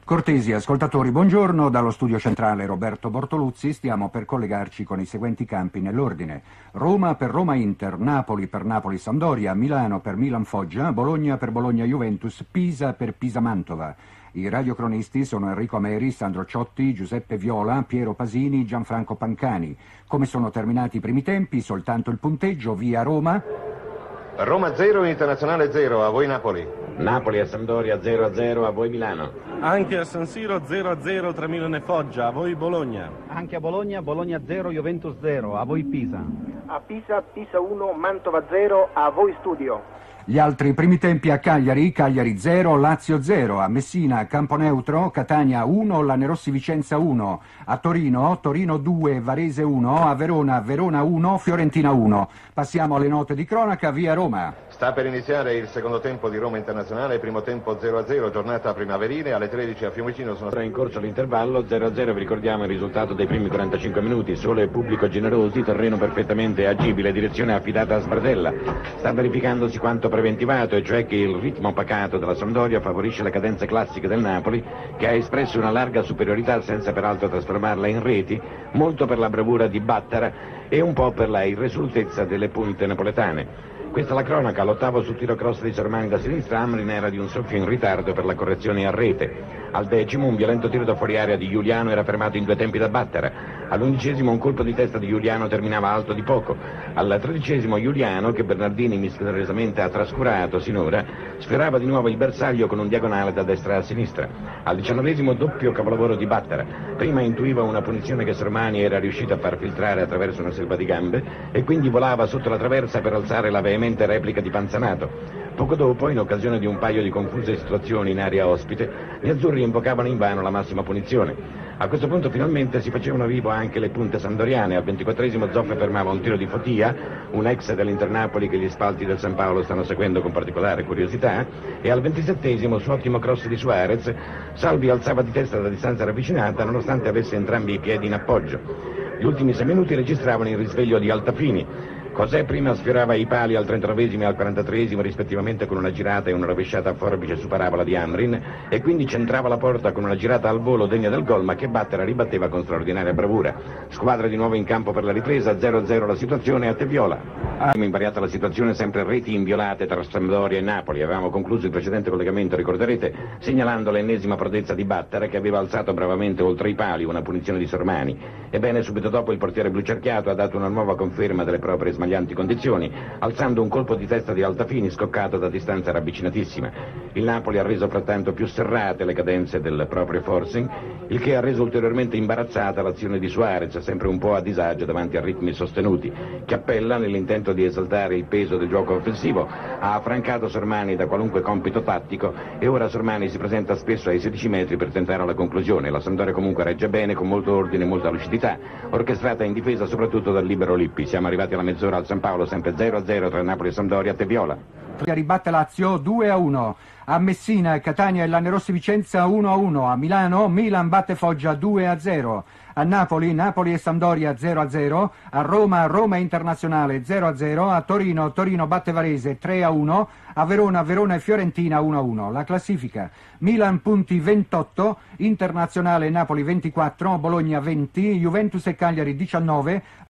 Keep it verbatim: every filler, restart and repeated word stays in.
Cortesi ascoltatori, buongiorno. Dallo studio centrale Roberto Bortoluzzi stiamo per collegarci con i seguenti campi nell'ordine: Roma per Roma-Inter, Napoli per Napoli-Sampdoria, Milano per Milan-Foggia, Bologna per Bologna-Juventus, Pisa per Pisa-Mantova. I radiocronisti sono Enrico Ameri, Sandro Ciotti, Giuseppe Viola, Piero Pasini, Gianfranco Pancani. Come sono terminati i primi tempi? Soltanto il punteggio. Via Roma. Roma zero, Internazionale zero, a voi Napoli. Napoli a Sampdoria zero a zero, a voi Milano. Anche a San Siro zero a zero tra Milano e Foggia, a voi Bologna. Anche a Bologna, Bologna zero, Juventus zero, a voi Pisa. A Pisa, Pisa uno, Mantova zero, a voi Studio. Gli altri primi tempi a Cagliari, Cagliari zero, Lazio zero, a Messina, Camponeutro, Catania uno, Lanerossi Vicenza uno, a Torino, Torino due, Varese uno, a Verona, Verona uno, Fiorentina uno. Passiamo alle note di cronaca, via Roma. Sta per iniziare il secondo tempo di Roma Internazionale, primo tempo zero a zero, giornata primaverile, alle tredici a Fiumicino sono... Ora in corso l'intervallo, zero a zero, vi ricordiamo il risultato dei primi quarantacinque minuti, sole e pubblico generosi, terreno perfettamente agibile, direzione affidata a Sbardella. Sta verificandosi quanto preventivato, e cioè che il ritmo pacato della Sampdoria favorisce le cadenze classiche del Napoli, che ha espresso una larga superiorità senza peraltro trasformarla in reti, molto per la bravura di Battara e un po' per la irresolutezza delle punte napoletane. Questa è la cronaca. All'ottavo sul tiro cross di Sormani da sinistra, Amrin era di un soffio in ritardo per la correzione a rete. Al decimo un violento tiro da fuori area di Giuliano era fermato in due tempi da Battara. All'undicesimo un colpo di testa di Giuliano terminava alto di poco. Al tredicesimo Giuliano, che Bernardini misteriosamente ha trascurato sinora, sfiorava di nuovo il bersaglio con un diagonale da destra a sinistra. Al diciannovesimo doppio capolavoro di Battara. Prima intuiva una punizione che Sormani era riuscito a far filtrare attraverso una selva di gambe e quindi volava sotto la traversa per alzare la veemente replica di Panzanato. Poco dopo, in occasione di un paio di confuse situazioni in area ospite, gli azzurri invocavano invano la massima punizione. A questo punto finalmente si facevano vivo anche le punte sampdoriane. Al ventiquattresimo Zoffe fermava un tiro di Fotia, un ex dell'Inter Napoli che gli spalti del San Paolo stanno seguendo con particolare curiosità, e al ventisettesimo su ottimo cross di Suarez, Salvi alzava di testa da distanza ravvicinata nonostante avesse entrambi i piedi in appoggio. Gli ultimi sei minuti registravano il risveglio di Altafini. Cos'è prima sfiorava i pali al trentanovesimo e al quarantatreesimo rispettivamente con una girata e una rovesciata a forbice su parabola di Amrin, e quindi centrava la porta con una girata al volo degna del gol, ma che Battara ribatteva con straordinaria bravura. Squadra di nuovo in campo per la ripresa, zero a zero la situazione a Teviola. Abbiamo invariata la situazione, sempre reti inviolate tra Sampdoria e Napoli. Avevamo concluso il precedente collegamento, ricorderete, segnalando l'ennesima prodezza di Battara, che aveva alzato bravamente oltre i pali una punizione di Sormani. Ebbene, subito dopo il portiere blucerchiato ha dato una nuova conferma delle proprie smaglianti condizioni, alzando un colpo di testa di Altafini scoccato da distanza ravvicinatissima. Il Napoli ha reso frattanto più serrate le cadenze del proprio forcing, il che ha reso ulteriormente imbarazzata l'azione di Suarez, sempre un po' a disagio davanti a ritmi sostenuti. Chiappella, nell'intento di esaltare il peso del gioco offensivo, ha affrancato Sormani da qualunque compito tattico, e ora Sormani si presenta spesso ai sedici metri per tentare la conclusione. La Sampdoria comunque regge bene, con molto ordine e molta lucidità, orchestrata in difesa soprattutto dal libero Lippi. Siamo arrivati alla mezz'ora al San Paolo, sempre zero a zero tra Napoli e Sampdoria a Teviola. Ribatte Lazio due a uno, a Messina, Catania e Lanerossi Vicenza uno a uno, a Milano Milan batte Foggia due a zero, a Napoli Napoli e Sampdoria zero a zero, a Roma Roma Internazionale zero a zero, a Torino Torino batte Varese tre a uno, a Verona Verona e Fiorentina uno a uno. La classifica: Milan punti ventotto, Internazionale Napoli ventiquattro, Bologna venti, Juventus e Cagliari diciannove,